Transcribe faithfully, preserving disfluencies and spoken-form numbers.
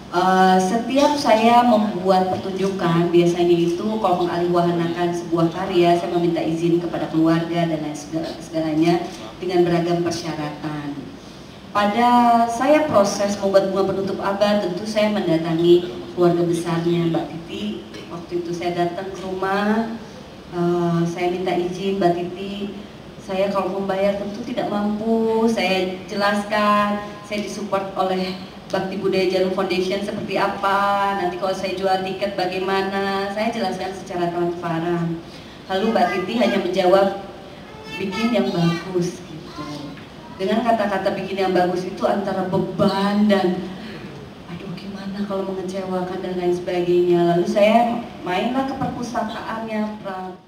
Uh, setiap saya membuat pertunjukan, biasanya itu kalau mengaliwahanakan sebuah karya, saya meminta izin kepada keluarga dan lain segalanya dengan beragam persyaratan. Pada saya proses membuat bunga penutup abad, tentu saya mendatangi keluarga besarnya Mbak Titi. Waktu itu saya datang ke rumah, uh, saya minta izin Mbak Titi, saya kalau membayar tentu tidak mampu. Saya jelaskan, saya disupport oleh Bakti Budaya Jarum Foundation seperti apa, nanti kalau saya jual tiket bagaimana, saya jelaskan secara transparan. Lalu Mbak Titi hanya menjawab, bikin yang bagus gitu. Dengan kata-kata bikin yang bagus itu antara beban dan aduh gimana kalau mengecewakan dan lain sebagainya. Lalu saya mainlah ke perpustakaannya,